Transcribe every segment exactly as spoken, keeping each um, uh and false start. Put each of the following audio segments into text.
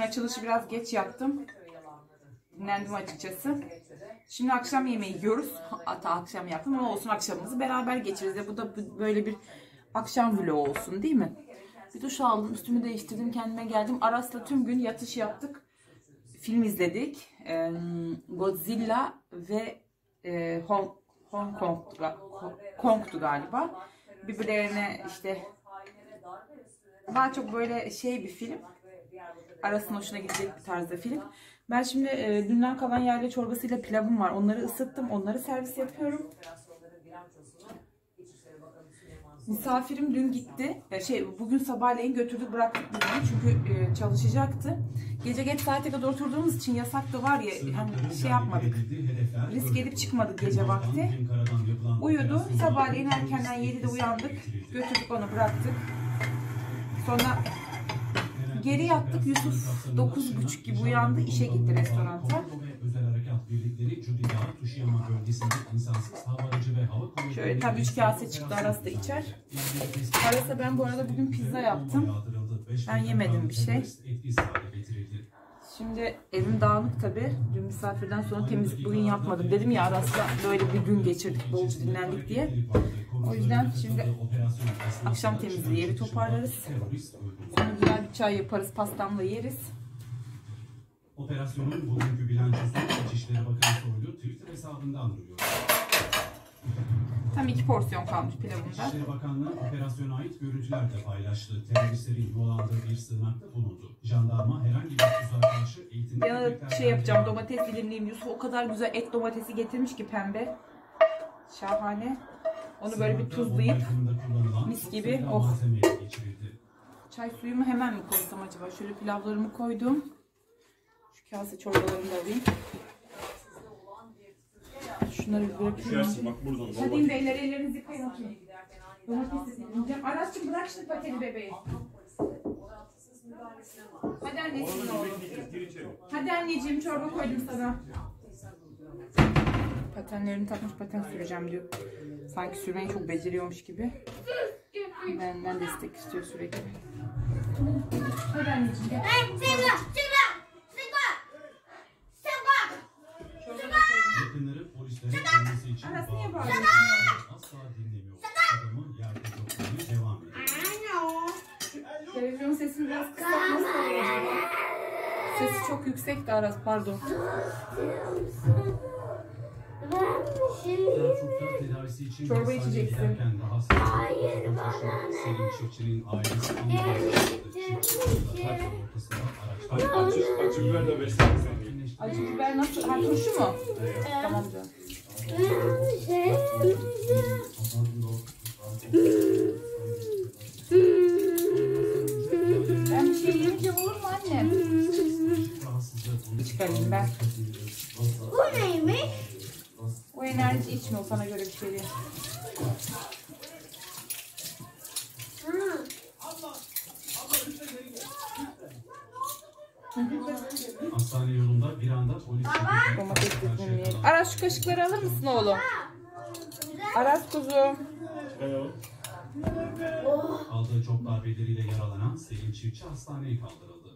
açılışı biraz geç yaptım. Dinlendim açıkçası. Şimdi akşam yemeği yiyoruz. Hatta akşam yaptım ama olsun, akşamımızı beraber geçiririz. Bu da böyle bir akşam vlogu olsun değil mi? Bir duş aldım, üstümü değiştirdim, kendime geldim. Aras'la tüm gün yatış yaptık. Film izledik. Ee, Godzilla ve e, Hong, Hong Kong'tu, Kong'tu galiba. Birbirlerine işte daha çok böyle şey bir film. Aras'ın hoşuna gidecek bir tarzda film. Ben şimdi e, dünden kalan yayla çorbasıyla pilavım var. Onları ısıttım. Onları servis yapıyorum. Misafirim dün gitti. Ya şey bugün sabahleyin götürdük bıraktık bunu. Çünkü e, çalışacaktı. Gece geç saate kadar oturduğumuz için yasak da var ya, hani şey yapmadık. Risk edip çıkmadık gece vakti. Uyudu. Sabahleyin erkenden yedide uyandık. Götürdük onu, bıraktık. Sonra geri yattık. Yusuf dokuz buçuk gibi uyandı. İşe gitti restoranta. Şöyle tabii üç kase çıktı, Aras da içer. Aras'a ben bu arada bugün pizza yaptım. Ben yemedim bir şey. Şimdi evim dağınık tabii. Dün misafirden sonra temizlik bugün yapmadım. Dedim ya Aras'la böyle bir gün geçirdik, bolca dinlendik diye. O yüzden şimdi akşam temizliği, evi toparlarız. Sonra güzel bir çay yaparız, pastamla yeriz. Operasyonun bugünkü bilançosu İçişleri Bakanı Soylu Twitter hesabından duyuruyor. Tam iki porsiyon kalmış pilavında. İçişleri Bakanlığı operasyona ait görüntüler de paylaştı. Teröristlerin yuvalandığı bir sığınakta bulundu. Jandarma herhangi bir tuzağa karşı eğitimde... Yanına şey yapacağım, domates dilimleyeyim. Yusuf o kadar güzel et domatesi getirmiş ki pembe. Şahane. Onu böyle bir tuzlayıp mis gibi. Oh. Çay suyumu hemen mi koysam acaba? Şöyle pilavlarımı koydum. Şu kase çorbalarını da alayım. Şunları bir bırakayım. Hadi beyler, ellerinizi yıkayın. Domatesi dilimleyeceğim. Aras'cığım bırak şimdi pateni bebeği. Hadi anneciğim ne olur. Hadi anneciğim, çorba koydum sana. Patenlerini takmış, paten süreceğim diyor. Sanki sürmeyi çok beceriyormuş gibi. Benden destek istiyor sürekli. Hadi anneciğim gel. Yakınları polislere gelmesi için Aras niye bağırıyorsun? asla dinlemiyor. Adamın yardımcı olmaya devam ediyor. Televizyon sesini biraz kısıtması oluyor. Sesi çok yüksekti Aras, pardon. Çorba içeceksin. Hayır bana. Selin Çiftçi'nin ailesi Acı, acı biber de versene sen. Acı biber nasıl? Ha, turşu mu? Evet. Tamam canım. Ben bir şey yiyince olur mu anne? Çıkarayım ben. Bu neymiş? O enerji içme, o sana göre bir şey değil. Hastane yolunda bir anda polis... Domates dilimleyelim. Aras şu kaşıkları alır mısın oğlum? Aras kuzum. Aldığı çok darbeleriyle yaralanan Selin Çiftçi hastaneye kaldırıldı.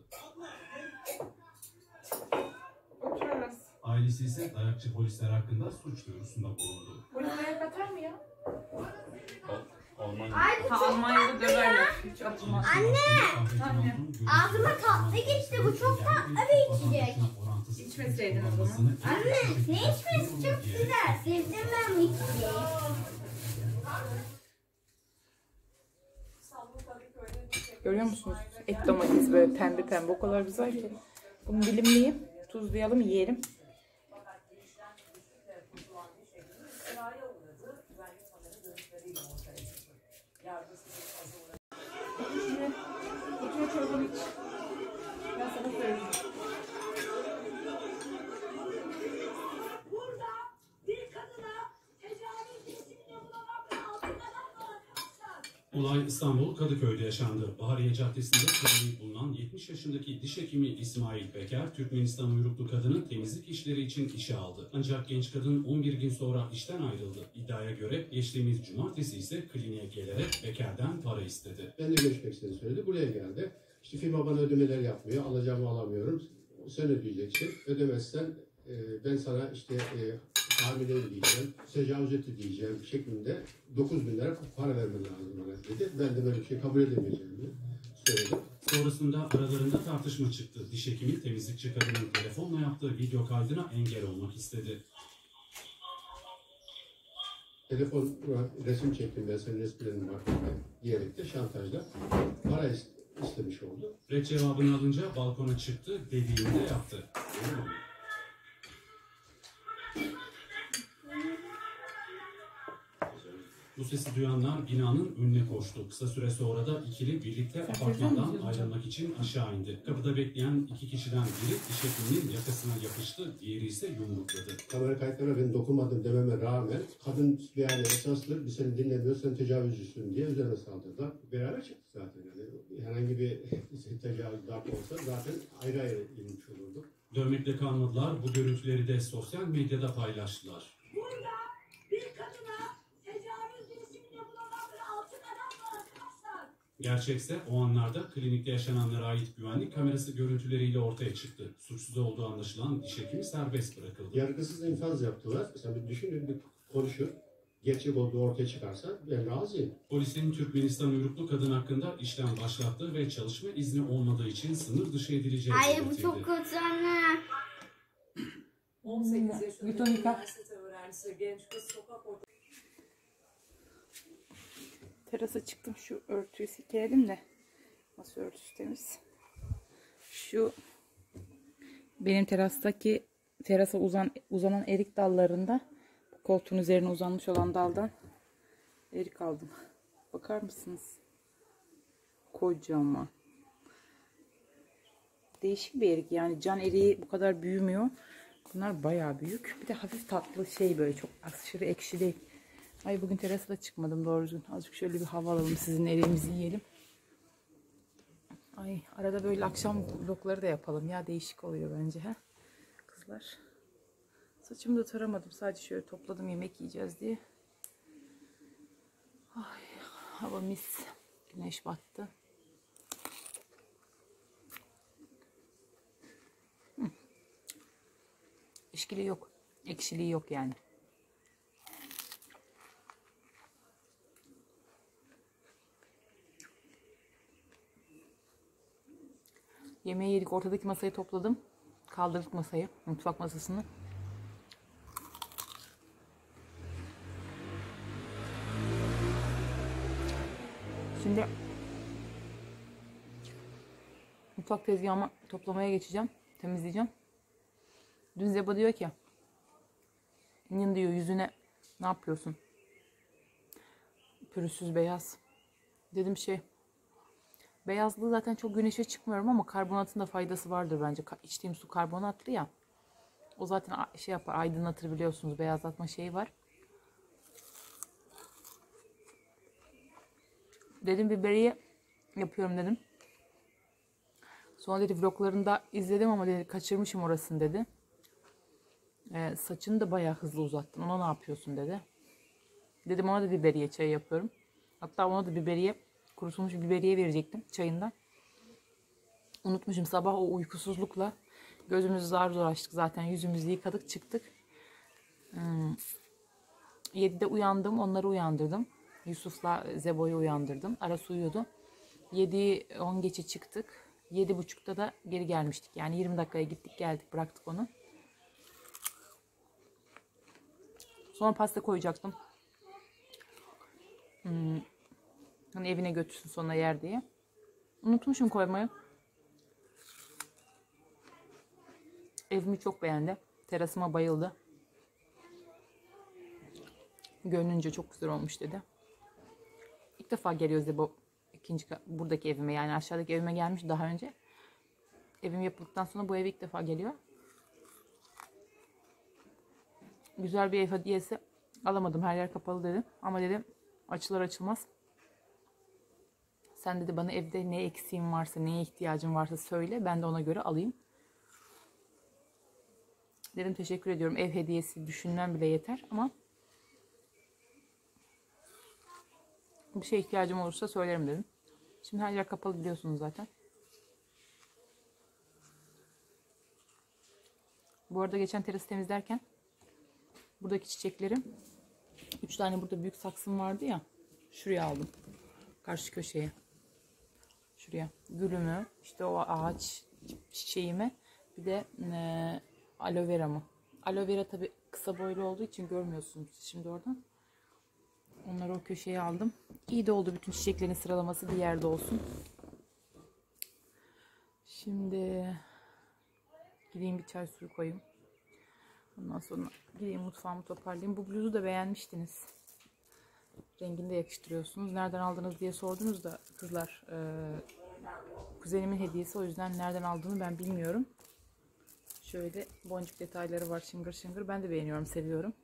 Otur Aras. Ailesi ise dayakçı polisler hakkında suç duyurusunda bulundu. Polis dayak atar mı ya? Almanya. Ha, Almanya'da döverler. Hiç atılmaz. Anne! Anne. Ağzıma tatlı gitti. Bu çok tatlı bir içecek. İçmeseydin o zaman. Anne ne içmesi çok güzel. Sevdim ben bu içeceği. Görüyor musunuz? Et domatesi böyle pembe pembe, o kadar güzel ki. Bunu dilimleyeyim, tuzlayalım, yiyelim. Otur çorbanı iç. Ben sana söyleyeyim. Olay İstanbul Kadıköy'de yaşandı. Bahariye Caddesi'nde kırılıp bulunan yetmiş yaşındaki diş hekimi İsmail Peker, Türkmenistan uyruklu kadını temizlik işleri için işe aldı. Ancak genç kadın on bir gün sonra işten ayrıldı. İddiaya göre geçtiğimiz cumartesi ise kliniğe gelerek Peker'den para istedi. Ben de görüşmek istediğini söyledi. Buraya geldi. İşte firma bana ödemeler yapmıyor, alacağımı alamıyorum. Sen ödeyeceksin. Ödemezsen e, ben sana işte e, hamileyim diyeceğim, tecavüz etti diyeceğim şeklinde dokuz bin lira para vermen lazım bana dedi. Ben de böyle bir şey kabul edemeyeceğimi söyledim. Sonrasında aralarında tartışma çıktı. Diş hekimi temizlikçi kadının telefonla yaptığı video kaydına engel olmak istedi. Telefon resim çektim ben senin resimlerin var diyerek de şantajla para istemiş oldu. Red cevabını alınca balkona çıktı, dediğini de yaptı. Bu sesi duyanlar binanın önüne koştu. Kısa süre sonra da ikili birlikte apartmandan ayrılmak için aşağı indi. Kapıda bekleyen iki kişiden biri diş hekiminin yakasına yapıştı, diğeri ise yumrukladı. Kamera kayıtlarına ben dokunmadım dememe rağmen kadın yani esaslı biz seni dinlemiyoruz, sen tecavüzcüsün diye üzerine saldırdılar. Beraber çıktık zaten yani. Herhangi bir tecavüz darp olsa zaten ayrı ayrı inmiş olurduk. Dövmekle kalmadılar, bu görüntüleri de sosyal medyada paylaştılar. Burada bir kadına tecavüz girişiminde bulunan bir altın adam var arkadaşlar. Gerçekse o anlarda klinikte yaşananlara ait güvenlik kamerası görüntüleriyle ortaya çıktı. Suçsuz olduğu anlaşılan diş hekimi serbest bırakıldı. Yargısız infaz yaptılar. Mesela bir düşünün, bir konuşun. Gerçek olduğu ortaya çıkarsa ben razıyım. Polisin Türkmenistan uyruklu kadın hakkında işlem başlattığı ve çalışma izni olmadığı için sınır dışı edileceği Ay bu belirtildi. çok kötü anne. on sekiz yaşında Bir tonika. üniversite öğrencisi genç kız sokak ortasında Terasa çıktım, şu örtüyü silkeledim de masa örtüsü temiz. Şu benim terastaki terasa uzan uzanan erik dallarında koltuğun üzerine uzanmış olan daldan erik aldım. Bakar mısınız? Kocaman. Değişik bir erik yani, can eriği bu kadar büyümüyor. Bunlar bayağı büyük. Bir de hafif tatlı şey, böyle çok aşırı ekşi değil. Ay bugün terasa da çıkmadım doğru düzgün. Azıcık şöyle bir hava alalım, sizin eriğimizi yiyelim. Ay arada böyle akşam vlogları da yapalım ya, değişik oluyor bence ha kızlar. Saçımı da taramadım, sadece şöyle topladım yemek yiyeceğiz diye. Ay hava mis, güneş battı. Hı. İşkili yok, ekşiliği yok yani. Yemeği yedik, ortadaki masayı topladım. Kaldırdık masayı, mutfak masasını. Şimdi mutfak tezgahımı toplamaya geçeceğim. Temizleyeceğim. Dün Zeba diyor ki, Nin diyor yüzüne ne yapıyorsun? Pürüzsüz beyaz. Dedim şey, beyazlığı zaten çok güneşe çıkmıyorum ama karbonatın da faydası vardır bence. İçtiğim su karbonatlı ya. O zaten şey yapar, aydınlatır, biliyorsunuz, beyazlatma şeyi var. Dedim biberiye yapıyorum dedim. Sonra dedi vloglarında izledim ama dedi kaçırmışım orasını dedi. Ee, saçını da bayağı hızlı uzattın. Ona ne yapıyorsun dedi. Dedim ona da biberiye çayı yapıyorum. Hatta ona da biberiye, kurutulmuş biberiye verecektim çayından. Unutmuşum, sabah o uykusuzlukla gözümüzü zar zor açtık zaten, yüzümüzü yıkadık çıktık. Hmm. yedide uyandım, onları uyandırdım. Yusuf'la Zebo'yu uyandırdım. Arası uyuyordu. yedi on geçe çıktık. yedi buçukta da geri gelmiştik. Yani yirmi dakikaya gittik geldik, bıraktık onu. Sonra pasta koyacaktım. Hmm. Hani evine götürsün sonra yer diye. Unutmuşum koymayı. Evimi çok beğendi. Terasıma bayıldı. Görününce çok güzel olmuş dedi. İlk defa geliyoruz de bu ikinci buradaki evime, yani aşağıdaki evime gelmiş daha önce. Evim yapıldıktan sonra bu eve ilk defa geliyor. Güzel bir ev hediyesi alamadım, her yer kapalı dedim. Ama dedim açılır açılmaz. Sen dedi bana evde ne eksiğim varsa, neye ihtiyacım varsa söyle, ben de ona göre alayım. Dedim teşekkür ediyorum, ev hediyesi düşünmem bile yeter ama bir şeye ihtiyacım olursa söylerim dedim. Şimdi her yer kapalı biliyorsunuz zaten. Bu arada geçen terası temizlerken buradaki çiçeklerim, üç tane burada büyük saksım vardı ya, şuraya aldım. Karşı köşeye. Şuraya. Gülümü, işte o ağaç çiçeğimi, bir de e, aloe veramı. Aloe vera tabi kısa boylu olduğu için görmüyorsunuz şimdi oradan. Onları o köşeye aldım. İyi de oldu, bütün çiçeklerin sıralaması bir yerde olsun. Şimdi gideyim bir çay suyu koyayım. Ondan sonra gideyim mutfağımı toparlayayım. Bu bluzu da beğenmiştiniz. Rengini de yakıştırıyorsunuz. Nereden aldınız diye sordunuz da kızlar. E, kuzenimin hediyesi, o yüzden nereden aldığını ben bilmiyorum. Şöyle boncuk detayları var, şıngır şıngır. Ben de beğeniyorum, seviyorum.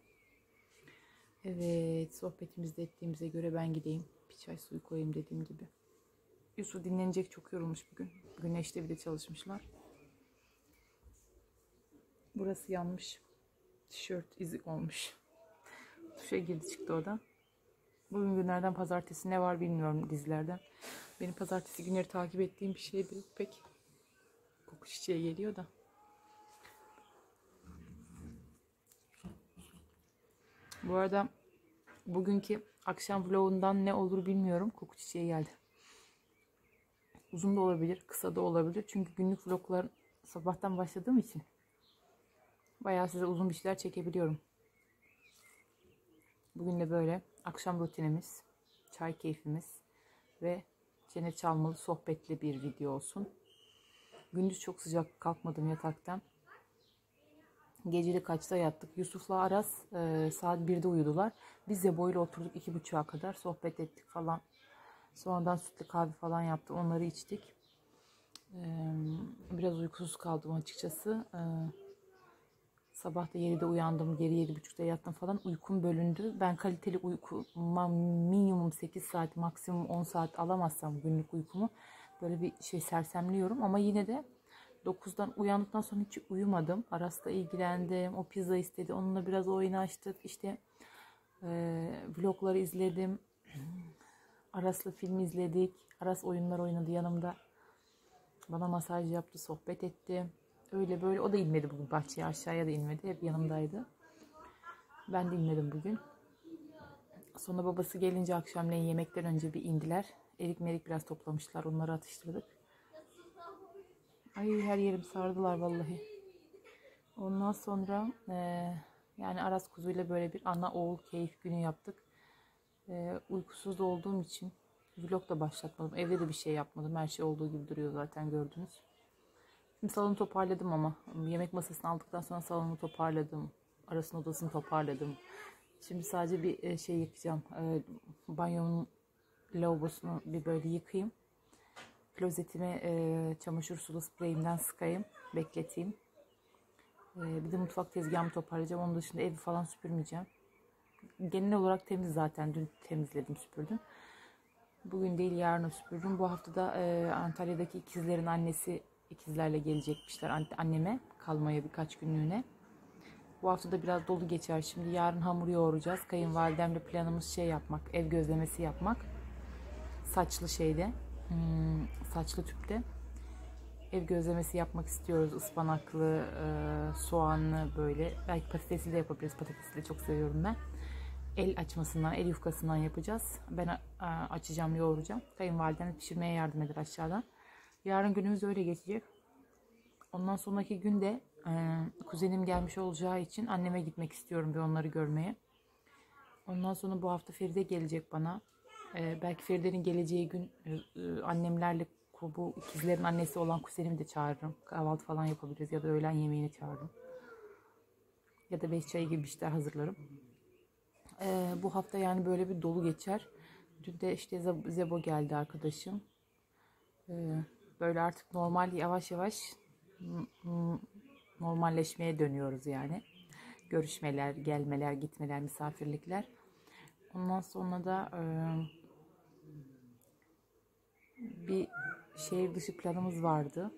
Evet, sohbetimizde ettiğimize göre ben gideyim. Bir çay suyu koyayım dediğim gibi. Yusuf dinlenecek, çok yorulmuş bugün. Güneşte bir de çalışmışlar. Burası yanmış. Tişört izi olmuş. Duşa girdi çıktı o da. Bugün günlerden pazartesi, ne var bilmiyorum dizilerden. Benim pazartesi günleri takip ettiğim bir şey değil pek. Koku çiçeği geliyor da. Bu arada bugünkü akşam vlogundan ne olur bilmiyorum. Koku çiçeği geldi. Uzun da olabilir, kısa da olabilir. Çünkü günlük vloglar sabahtan başladığım için bayağı size uzun bir şeyler çekebiliyorum. Bugün de böyle akşam rutinimiz, çay keyfimiz ve çene çalmalı sohbetli bir video olsun. Gündüz çok sıcak, kalkmadım yataktan. Geceli kaçta yattık? Yusuf'la Aras e, saat birde uyudular. Biz de boyla oturduk iki buçuğa kadar sohbet ettik falan. Sonradan sütlü kahve falan yaptım. Onları içtik. E, biraz uykusuz kaldım açıkçası. E, sabah da yedide uyandım. Geri yedi buçukta yattım falan. Uykum bölündü. Ben kaliteli uykuma minimum sekiz saat, maksimum on saat alamazsam günlük uykumu böyle bir şey sersemliyorum. Ama yine de dokuzdan uyandıktan sonra hiç uyumadım. Aras'la ilgilendim. O pizza istedi. Onunla biraz oyun açtık. İşte e, vlogları izledim. Aras'la film izledik. Aras oyunlar oynadı yanımda. Bana masaj yaptı. Sohbet etti. Öyle böyle. O da inmedi bugün bahçeye. Aşağıya da inmedi. Hep yanımdaydı. Ben de inmedim bugün. Sonra babası gelince akşamleyin yemekten önce bir indiler. Erik merik biraz toplamışlar. Onları atıştırdık. Ay her yerim sardılar vallahi. Ondan sonra e, yani Aras kuzuyla böyle bir ana oğul keyif günü yaptık. E, uykusuz olduğum için vlog da başlatmadım. Evde de bir şey yapmadım. Her şey olduğu gibi duruyor zaten, gördünüz. Şimdi salonu toparladım ama. Yemek masasını aldıktan sonra salonu toparladım. Aras'ın odasını toparladım. Şimdi sadece bir şey yıkayacağım. E, banyomun lavabosunu bir böyle yıkayayım. Klozetime e, çamaşır sulu spreyimden sıkayım, bekleteyim. E, bir de mutfak tezgahımı toparlayacağım. Onun dışında evi falan süpürmeyeceğim. Genel olarak temiz zaten. Dün temizledim, süpürdüm. Bugün değil, yarın süpürdüm. Bu hafta da e, Antalya'daki ikizlerin annesi ikizlerle gelecekmişler anneme kalmaya birkaç günlüğüne. Bu hafta da biraz dolu geçer. Şimdi yarın hamur yoğuracağız. Kayınvalidemle planımız şey yapmak, ev gözlemesi yapmak. Saçlı şeyde. Hmm, saçlı tüpte ev gözlemesi yapmak istiyoruz. Ispanaklı, e, soğanlı böyle. Belki patatesli de yapabiliriz. Patatesli de çok seviyorum ben. El açmasından, el yufkasından yapacağız. Ben e, açacağım, yoğuracağım. Kayınvalidem pişirmeye yardım eder aşağıdan. Yarın günümüz öyle geçecek. Ondan sonraki günde e, kuzenim gelmiş olacağı için anneme gitmek istiyorum bir onları görmeye. Ondan sonra bu hafta Feride gelecek bana. Ee, belki Feride'nin geleceği gün e, annemlerle bu ikizlerin annesi olan kuzenimi de çağırırım. Kahvaltı falan yapabiliriz ya da öğlen yemeğini çağırırım. Ya da beş çayı gibi bir şeyler hazırlarım. Ee, bu hafta yani böyle bir dolu geçer. Dün de işte Zebo geldi arkadaşım. Ee, böyle artık normal yavaş yavaş normalleşmeye dönüyoruz yani. Görüşmeler, gelmeler, gitmeler, misafirlikler. Ondan sonra da e, bir şehir dışı planımız vardı.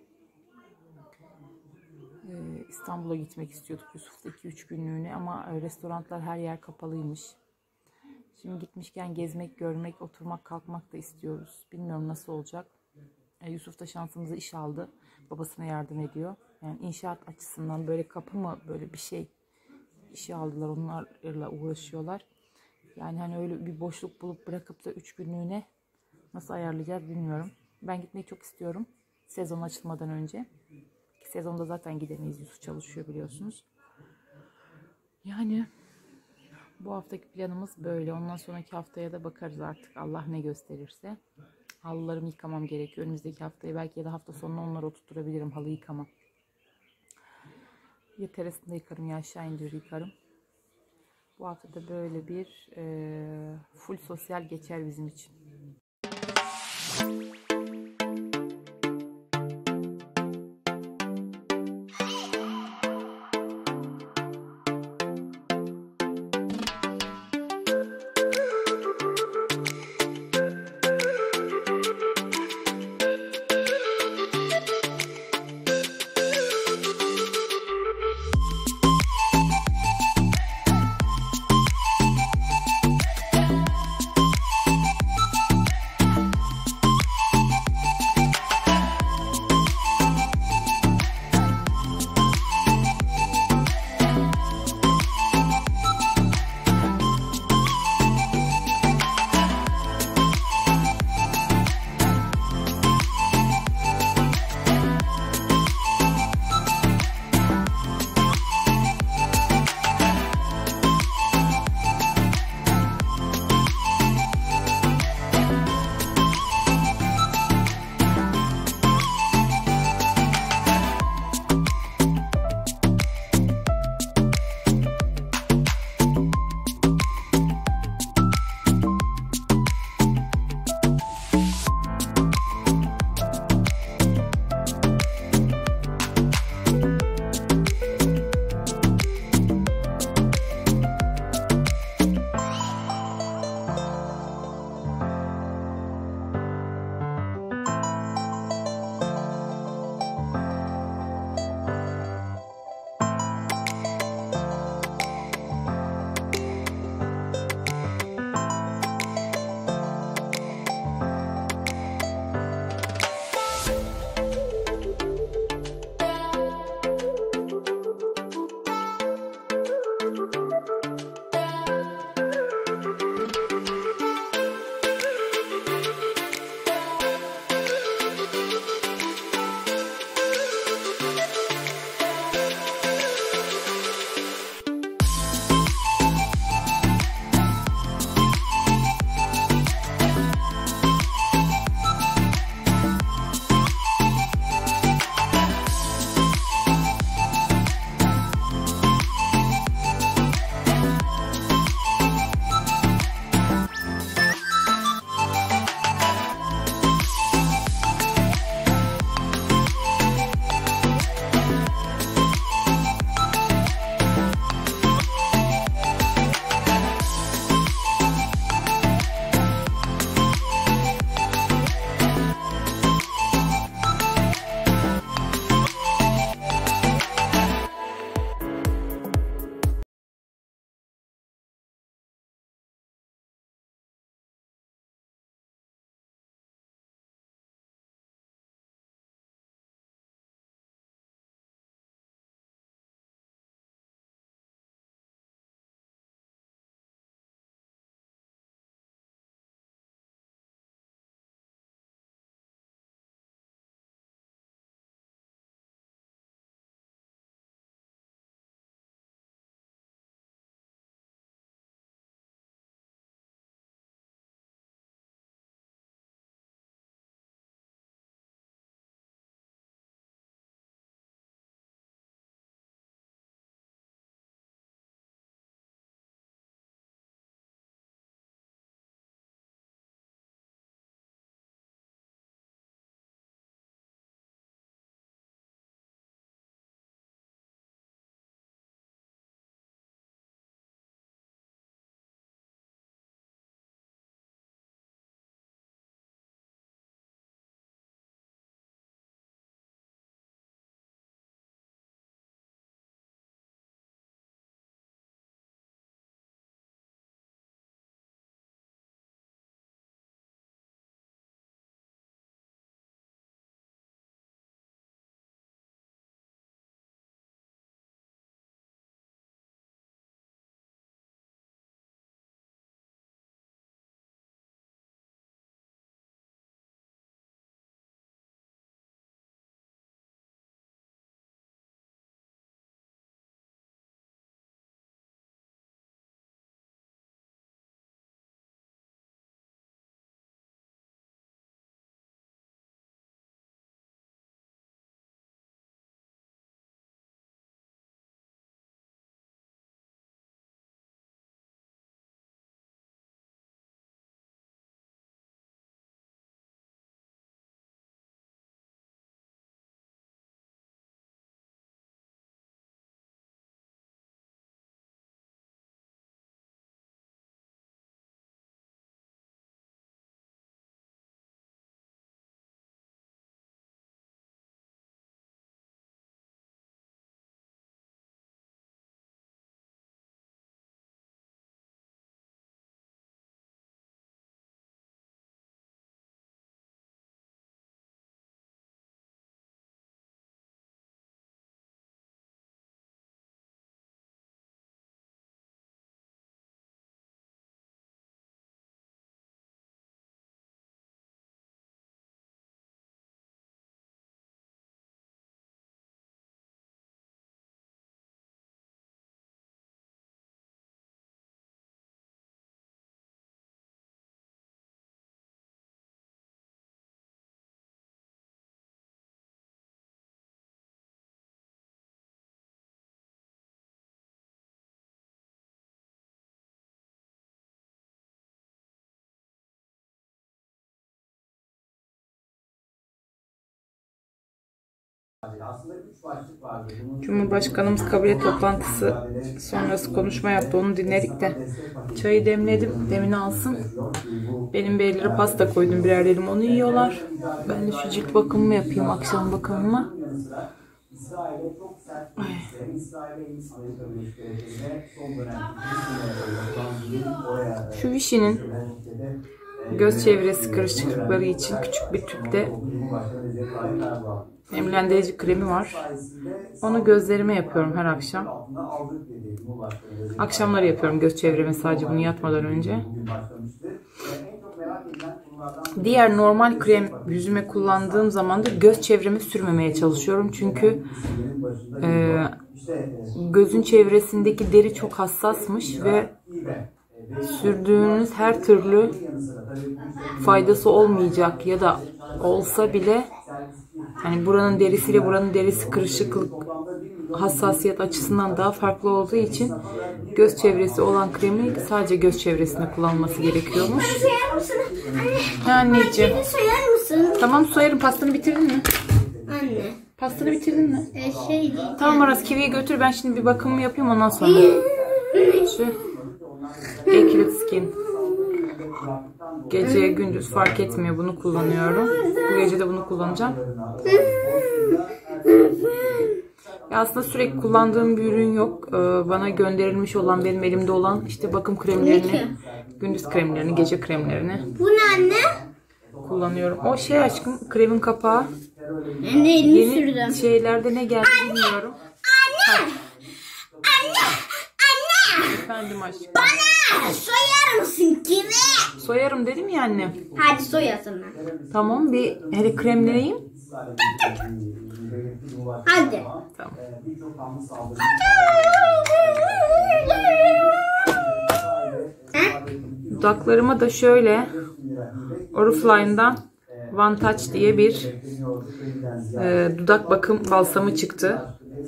E, İstanbul'a gitmek istiyorduk Yusuf'ta iki üç günlüğüne ama e, restoranlar her yer kapalıymış. Şimdi gitmişken gezmek, görmek, oturmak, kalkmak da istiyoruz. Bilmiyorum nasıl olacak. E, Yusuf da şansımıza iş aldı. Babasına yardım ediyor. Yani inşaat açısından böyle kapı mı böyle bir şey işe aldılar. Onlarla uğraşıyorlar. Yani hani öyle bir boşluk bulup bırakıp da üç günlüğüne nasıl ayarlayacağız bilmiyorum. Ben gitmeyi çok istiyorum. Sezon açılmadan önce. Sezonda zaten gidemeyiz. Yusuf çalışıyor biliyorsunuz. Yani bu haftaki planımız böyle. Ondan sonraki haftaya da bakarız artık. Allah ne gösterirse. Halılarımı yıkamam gerekiyor. Önümüzdeki haftaya belki ya da hafta sonuna onları oturtturabilirim. Halı yıkamam. Ya terasında yıkarım ya aşağı indir yıkarım. Bu hafta da böyle bir e, full sosyal geçer bizim için. Cumhurbaşkanımız kabine toplantısı sonrası konuşma yaptı. Onu dinledik de. Çayı demledim. Demini alsın. Benim beylere pasta koydum. Birer dilim onu yiyorlar. Ben de şu cilt bakımımı yapayım. Akşam bakımımı. Ay. Şu Vichy'nin göz çevresi kırışıklıkları için küçük bir tüpte nemlendirici kremi var. Onu gözlerime yapıyorum her akşam. Akşamları yapıyorum göz çevreme, sadece bunu yatmadan önce. Diğer normal krem yüzüme kullandığım zaman da göz çevreme sürmemeye çalışıyorum. Çünkü e, gözün çevresindeki deri çok hassasmış ve sürdüğünüz her türlü faydası olmayacak ya da olsa bile hani buranın derisiyle buranın derisi kırışıklık hassasiyet açısından daha farklı olduğu için göz çevresi olan kremi sadece göz çevresinde kullanılması gerekiyormuş. Soyar mısın? Anne. Anneciğim. Soyar mısın? Tamam soyarım. Pastanı bitirdin mi? Anne. Pastanı bitirdin mi? E, şey değil. Tamam Aras, kiviye götür, ben şimdi bir bakımımı yapayım ondan sonra. Şu Accurate Skin. Gece gündüz fark etmiyor, bunu kullanıyorum. Bu gece de bunu kullanacağım. Ya aslında sürekli kullandığım bir ürün yok. Ee, bana gönderilmiş olan, benim elimde olan işte bakım kremlerini, gündüz kremlerini, gece kremlerini Bu ne anne? kullanıyorum. O şey aşkım, kremin kapağı. Anne elini Yeni sürdüm. şeylerde ne geldi bilmiyorum. Anne! Anne! Anne! Efendim aşkım. Bana soyar mısın kimi? Soyarım dedim ya anne. Hadi soyasın. Tamam, bir hele kremleyeyim. Hadi. Tamam. Dudaklarıma da şöyle Oriflame'dan One Touch diye bir e, dudak bakım balsamı çıktı.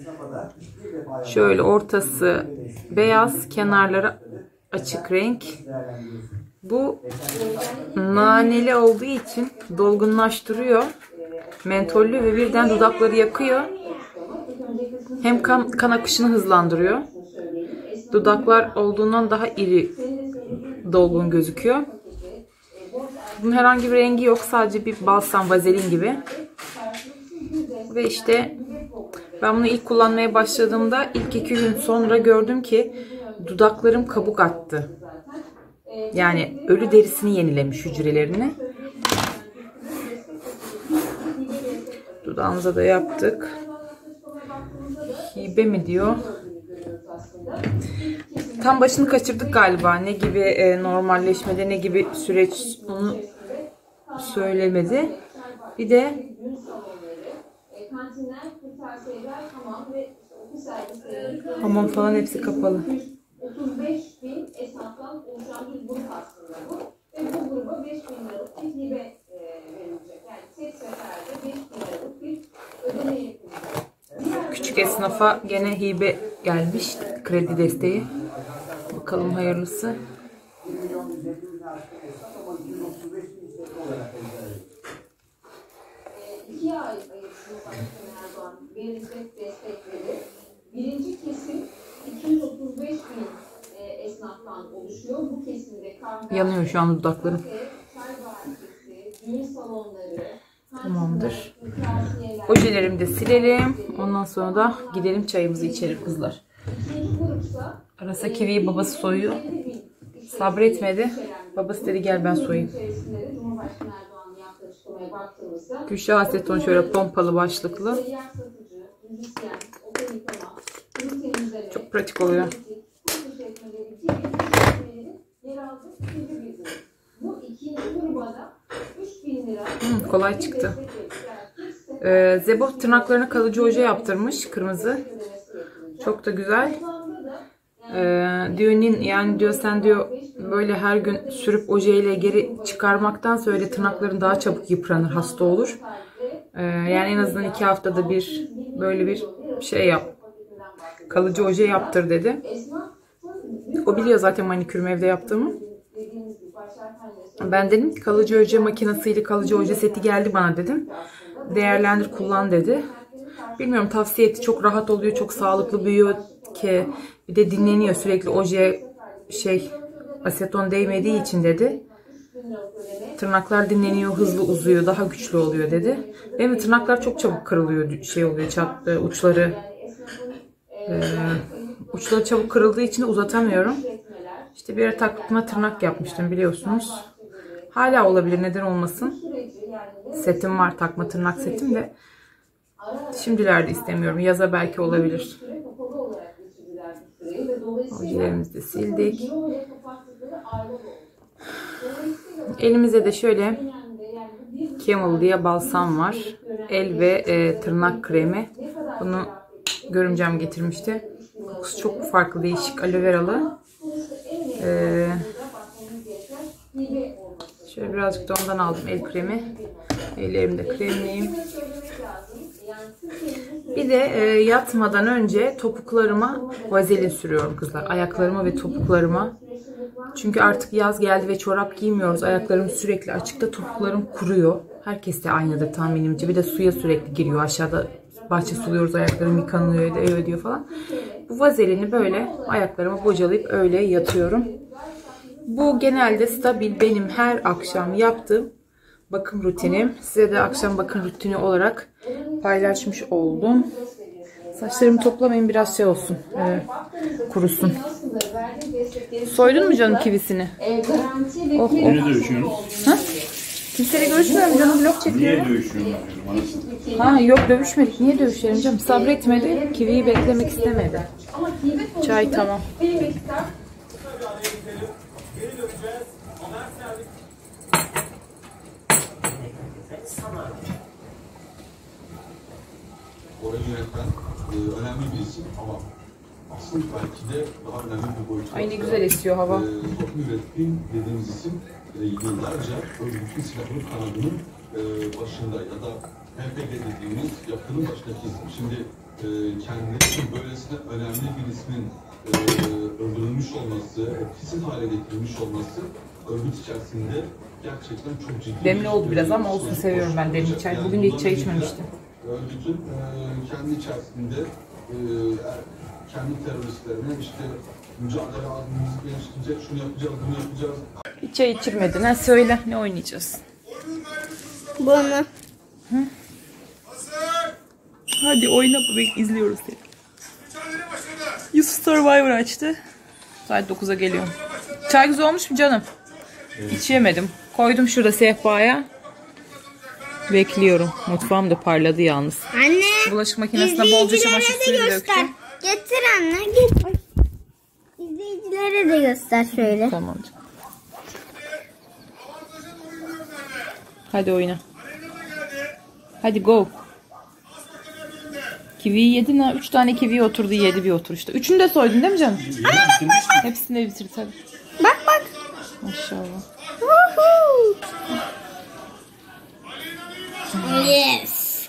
Şöyle ortası beyaz, kenarları açık renk. Bu naneli olduğu için dolgunlaştırıyor. Mentollü ve birden dudakları yakıyor. Hem kan, kan akışını hızlandırıyor. Dudaklar olduğundan daha iri, dolgun gözüküyor. Bunun herhangi bir rengi yok. Sadece bir balsam, vazelin gibi. Ve işte ben bunu ilk kullanmaya başladığımda ilk iki gün sonra gördüm ki dudaklarım kabuk attı. Yani ölü derisini yenilemiş, hücrelerini. Dudağımıza da yaptık. Hibe mi diyor? Tam başını kaçırdık galiba. Ne gibi e, normalleşmede, ne gibi süreç, onu söylemedi. Bir de hamam falan hepsi kapalı. otuz beş bin esnaftan oluşan bir grup aslında bu. Ve bu gruba beş bin liralık bir hibe verilecek. Yani tek seferde beş bin liralık bir ödeme yapılacak. Küçük esnafa gene hibe gelmiş, kredi desteği. Bakalım hayırlısı. İkiye ayırıyor Cumhurbaşkanı Erdoğan verilecek destekleri. Birinci kesim iki yüz otuz beş bin esnaftan oluşuyor. Bu kesimde kahve, Yanıyor şu an dudaklarım. çay bahçesi, düğün salonları, Tamamdır. Ojelerimi de silelim. Ondan sonra da gidelim çayımızı içelim kızlar. Arasa kiviyi babası soyuyor. Sabretmedi. Babası dedi gel ben soyayım. Gülşah Aseton şöyle pompalı başlıklı. Çok pratik oluyor. Hmm, kolay çıktı. Ee, Zebo tırnaklarına kalıcı oje yaptırmış. Kırmızı. Çok da güzel. Ee, diyor yani diyor sen diyor böyle her gün sürüp ojeyle geri çıkarmaktan öyle tırnakların daha çabuk yıpranır, hasta olur. Ee, yani en azından iki haftada bir böyle bir şey yap. Kalıcı oje yaptır dedi. O biliyor zaten manikürümü evde yaptığımı. Ben dedim ki kalıcı oje makinesiyle kalıcı oje seti geldi bana dedim. Değerlendir, kullan dedi. Bilmiyorum, tavsiye etti. Çok rahat oluyor, çok sağlıklı büyüyor ki. Bir de dinleniyor sürekli, oje şey aseton değmediği için dedi. Tırnaklar dinleniyor, hızlı uzuyor, daha güçlü oluyor dedi. Benim de tırnaklar çok çabuk kırılıyor, şey oluyor, çat, uçları e, uçları çabuk kırıldığı için de uzatamıyorum. İşte bir ara takma tırnak yapmıştım biliyorsunuz. Hala olabilir, neden olmasın. Setim var, takma tırnak setim de. Şimdilerde istemiyorum. Yaza belki olabilir. Ojelerimizi de sildik. Elimize de şöyle Camel diye balsam var. El ve e, tırnak kremi. Bunu görümcem getirmişti. Kokusu çok farklı, değişik, aloe veralı. Ee, şöyle birazcık da ondan aldım, el kremi. Ellerimde kremleyeyim. Bir de e, yatmadan önce topuklarıma vazelin sürüyorum kızlar. Ayaklarıma ve topuklarıma. Çünkü artık yaz geldi ve çorap giymiyoruz. Ayaklarım sürekli açıkta, topuklarım kuruyor. Herkes de aynıdır tahminimce. Bir de suya sürekli giriyor. Aşağıda bahçe suluyoruz, ayaklarım yıkanıyor, ediyor, ediyor falan. Bu vazelini böyle ayaklarıma bocalayıp öyle yatıyorum. Bu genelde stabil, benim her akşam yaptığım bakım rutinim. Size de akşam bakım rutini olarak paylaşmış oldum. Saçlarımı toplamayın, biraz şey olsun, e, kurusun. Soydun mu canım kivisini? Oh, oh. Niye dövüşüyorsunuz? Ha? Kimseyle görüşmüyorum canım, vlog çekiyorum. Niye dövüşüyorsunuz? Ha yok, dövüşmedik. Niye dövüşelim canım? Sabretmedi. Kiviyi beklemek istemedi. Çay tamam. Orayı yöneten e, önemli bir isim ama aslında belki de daha önemli bir boyutu. Ay ne güzel esiyor hava. E, Top Müvettin dediğimiz isim e, yıllarca örgütlü silahlı kanadının e, başında ya da P P G dediğimiz yapının başındaki isim. Şimdi e, kendisi böylesine önemli bir ismin e, öldürülmüş olması, etkisiz hale getirilmiş olması örgüt içerisinde gerçekten çok ciddi. Demli oldu biraz ama olsun, seviyorum ben demli çay. Bugün de hiç çay içmemiştim. Örgütün e, kendi içerisinde e, kendi teröristlerine işte mücadele adımımızı geliştirecek, şunu yapacağız, bunu yapacağız. Hiç çay içirmedin ha, söyle ne oynayacağız? Bunu. Hı? Hadi oyna, bebek, izliyoruz seni. Yusuf Survivor açtı. Saat dokuza geliyorum. Çay güzel olmuş mu canım? Evet. İçemedim. Koydum şurada sehpaya. Bekliyorum. Mutfağım da parladı yalnız. Anne. Bulaşık makinesine bolca çamaşır suyu döktüm. Getir anne, git. İzleyicilere de göster şöyle. Tamam canım. Hadi oyna. Hadi go. Kiviyi yedin ha. Üç tane kivi oturdu, yedi bir oturuşta. Üçünü de soydun değil mi canım? Hepsini de bitirdi tabii. Bak bak. Maşallah. Woohoo. Yes.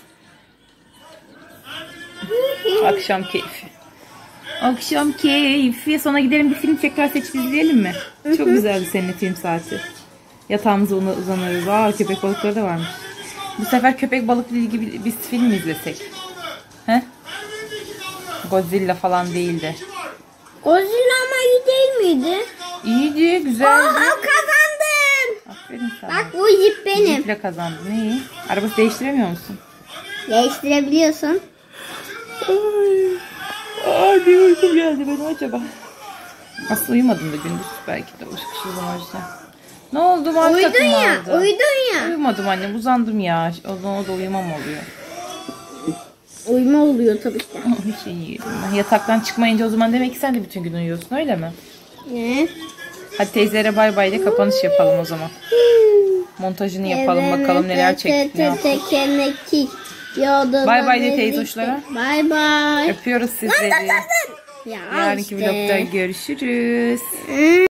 Akşam keyfi. Akşam keyfi. Sonra gidelim bir film tekrar seçip izleyelim mi? Çok güzeldi seninle film saati. Yatağımıza uzanırız. Aa, köpek balıkları da varmış. Bu sefer köpek balıkla ilgili bir film izlesek. He? Godzilla falan değildi. Godzilla ama iyi değil miydi? İyiydi, güzeldi. Aa, kazandım. Aferin sana. Bak bu jip benim. Jiple kazandın. İyi. Arabası değiştiremiyor musun? Değiştirebiliyorsun. Ay. Ay, bir uykum geldi benim acaba. Aslında uyumadım da gündüz, belki de uyuşmuşum o yüzden. Ne oldu? Uyudun ya, vardı. uyudun ya. Uyumadım annem, uzandım ya. O zaman o da uyumam oluyor. Uyuma oluyor tabii ki. Hiç iyi yedim ben. Yataktan çıkmayınca o zaman demek ki sen de bütün gün uyuyorsun, öyle mi? Ne? Hadi teyzelere bay bay de kapanış yapalım o zaman. Montajını yapalım bakalım neler çektik, ne yaptık. Bay bay de teyzoşlara. Bay bay. Öpüyoruz sizleri. Ya Yarınki işte. vlogda görüşürüz.